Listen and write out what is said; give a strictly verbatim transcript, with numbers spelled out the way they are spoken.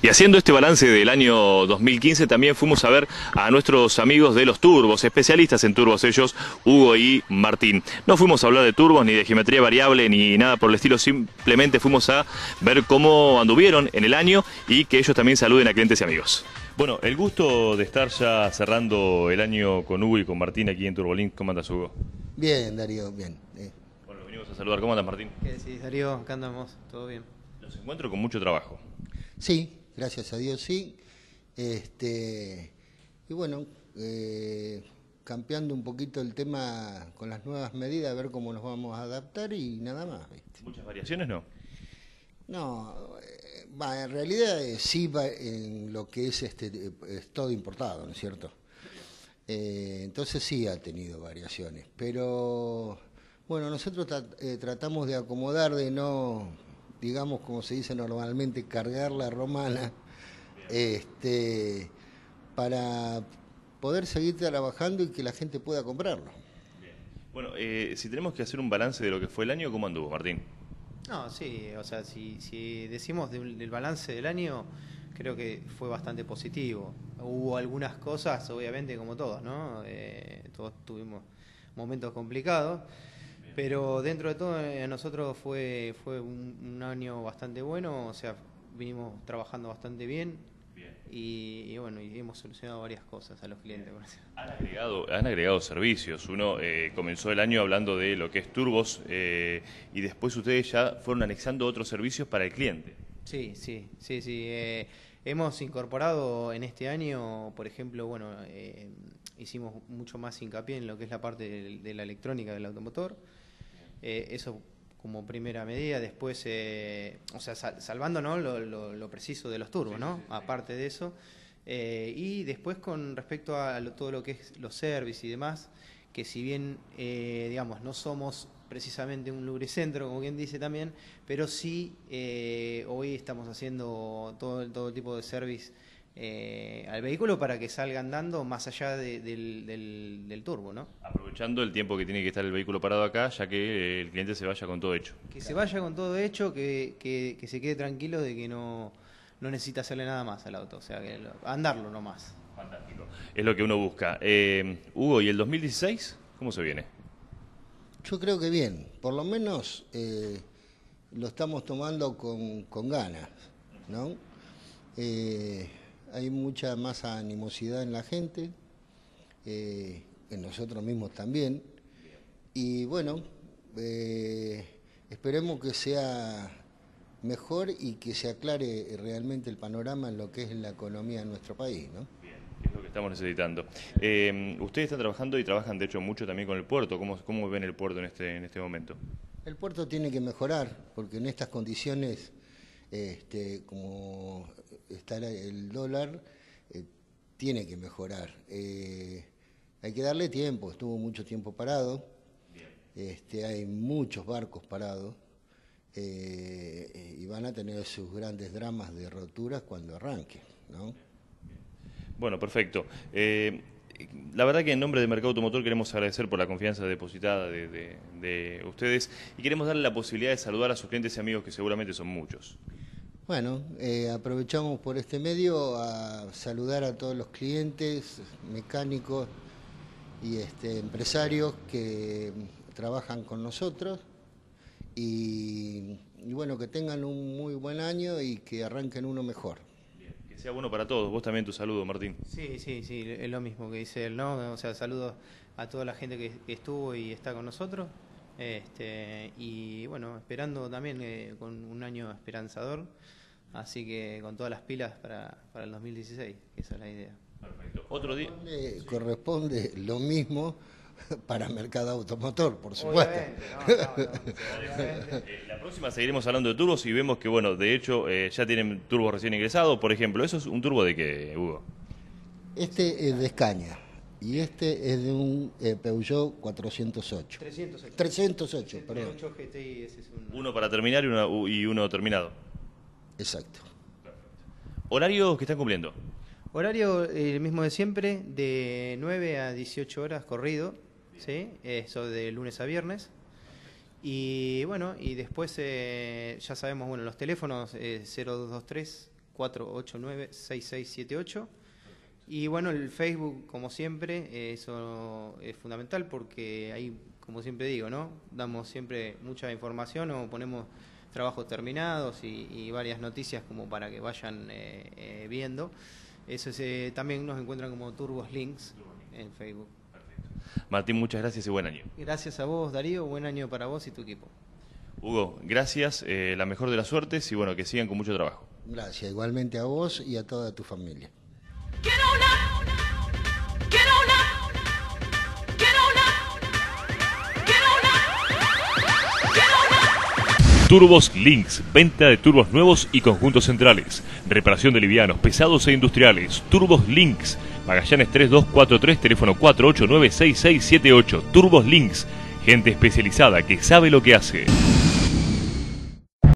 Y haciendo este balance del año dos mil quince también fuimos a ver a nuestros amigos de los turbos, especialistas en turbos ellos, Hugo y Martín. No fuimos a hablar de turbos ni de geometría variable ni nada por el estilo, simplemente fuimos a ver cómo anduvieron en el año y que ellos también saluden a clientes y amigos. Bueno, el gusto de estar ya cerrando el año con Hugo y con Martín aquí en Turbolink. ¿Cómo andas, Hugo? Bien, Darío, bien. Eh. Bueno, venimos a saludar. ¿Cómo andas, Martín? ¿Qué decís, Darío? Acá andamos, todo bien. Los encuentro con mucho trabajo. Sí, gracias a Dios, sí. Este, y bueno, eh, cambiando un poquito el tema con las nuevas medidas, a ver cómo nos vamos a adaptar y nada más. ¿Viste? ¿Muchas variaciones no? No, eh, va, en realidad eh, sí va en lo que es, este, eh, es todo importado, ¿no es cierto? Eh, entonces sí ha tenido variaciones, pero bueno, nosotros tra eh, tratamos de acomodar, de no, digamos como se dice normalmente, cargar la romana, este, para poder seguir trabajando y que la gente pueda comprarlo. Bien. Bueno, eh, si tenemos que hacer un balance de lo que fue el año, ¿cómo anduvo, Martín? No, sí, o sea, si, si decimos del, del balance del año, creo que fue bastante positivo. Hubo algunas cosas, obviamente, como todos, ¿no? Eh, todos tuvimos momentos complicados, bien, pero dentro de todo, a eh, nosotros fue, fue un, un año bastante bueno, o sea, vinimos trabajando bastante bien. Y, y bueno, y hemos solucionado varias cosas a los clientes. Han agregado, han agregado servicios. Uno eh, comenzó el año hablando de lo que es turbos eh, y después ustedes ya fueron anexando otros servicios para el cliente. Sí, sí, sí, sí. Eh, hemos incorporado en este año, por ejemplo, bueno, eh, hicimos mucho más hincapié en lo que es la parte de, de la electrónica del automotor. Eh, eso como primera medida, después, eh, o sea, sal, salvando, ¿no?, lo, lo, lo preciso de los turbos, ¿no? Sí, sí, sí. Aparte de eso. Eh, y después con respecto a lo, todo lo que es los service y demás, que si bien, eh, digamos, no somos precisamente un lubricentro, como quien dice también, pero sí eh, hoy estamos haciendo todo, todo tipo de service eh, al vehículo para que salga andando más allá de, del, del, del turbo, ¿no? Aprovechando el tiempo que tiene que estar el vehículo parado acá, ya que el cliente se vaya con todo hecho. Que se vaya con todo hecho, que, que, que se quede tranquilo de que no, no necesita hacerle nada más al auto, o sea, que lo, andarlo nomás. Fantástico. Es lo que uno busca. Eh, Hugo, ¿y el dos mil dieciséis cómo se viene? Yo creo que bien, por lo menos eh, lo estamos tomando con, con ganas, ¿no? Eh, hay mucha más animosidad en la gente, eh, en nosotros mismos también, y bueno, eh, esperemos que sea mejor y que se aclare realmente el panorama en lo que es la economía de nuestro país, ¿no? Bien, es lo que estamos necesitando. Eh, ustedes están trabajando y trabajan de hecho mucho también con el puerto. ¿Cómo, cómo ven el puerto en este, en este momento? El puerto tiene que mejorar, porque en estas condiciones, este, como está el dólar, eh, tiene que mejorar. Eh, hay que darle tiempo, estuvo mucho tiempo parado, este, hay muchos barcos parados eh, y van a tener sus grandes dramas de roturas cuando arranque, ¿no? Bueno, perfecto. Eh, la verdad que en nombre de Mercado Automotor queremos agradecer por la confianza depositada de, de, de ustedes y queremos darle la posibilidad de saludar a sus clientes y amigos, que seguramente son muchos. Bueno, eh, aprovechamos por este medio a saludar a todos los clientes, mecánicos y este, empresarios que trabajan con nosotros y, y bueno, que tengan un muy buen año y que arranquen uno mejor. Bien, que sea bueno para todos. Vos también tu saludo, Martín. Sí, sí, sí, es lo mismo que dice él, ¿no? O sea, saludos a toda la gente que, que estuvo y está con nosotros. Este, y bueno, esperando también eh, con un año esperanzador, así que con todas las pilas para, para el dos mil dieciséis, que esa es la idea. Perfecto. Otro día. Corresponde, corresponde lo mismo para Mercado Automotor, por supuesto. No, no, no, eh, la próxima seguiremos hablando de turbos y vemos que, bueno, de hecho eh, ya tienen turbos recién ingresados. Por ejemplo, ¿eso es un turbo de qué, Hugo? Este es de Scania. Y este es de un eh, Peugeot cuatrocientos ocho. trescientos ocho. trescientos ocho, perdón. trescientos ocho G T I, ese es un... Uno para terminar y, una, y uno terminado. Exacto. ¿Horarios que están cumpliendo? Horario eh, el mismo de siempre, de nueve a dieciocho horas corrido, ¿sí? Eso de lunes a viernes. Y bueno, y después eh, ya sabemos, bueno, los teléfonos eh, cero dos dos tres, cuatro ocho nueve, seis seis siete ocho. Y bueno, el Facebook, como siempre, eh, eso es fundamental porque ahí, como siempre digo, ¿no? Damos siempre mucha información o ponemos trabajos terminados y, y varias noticias como para que vayan eh, eh, viendo. Eso es, eh, también nos encuentran como Turbos Links en Facebook. Perfecto. Martín, muchas gracias y buen año. Gracias a vos, Darío, buen año para vos y tu equipo. Hugo, gracias, eh, la mejor de las suertes y bueno, que sigan con mucho trabajo. Gracias, igualmente a vos y a toda tu familia. Get on up, get on up, get on up, get on up, get on up. Turbos Links, venta de turbos nuevos y conjuntos centrales, reparación de livianos, pesados e industriales. Turbos Links, Magallanes tres dos cuatro tres, teléfono cuatro ocho nueve, seis seis siete ocho. Turbos Links, gente especializada que sabe lo que hace.